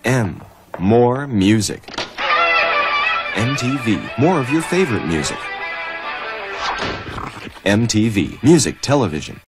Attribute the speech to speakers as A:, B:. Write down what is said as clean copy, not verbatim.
A: M. More music. MTV. More of your favorite music. MTV. Music Television.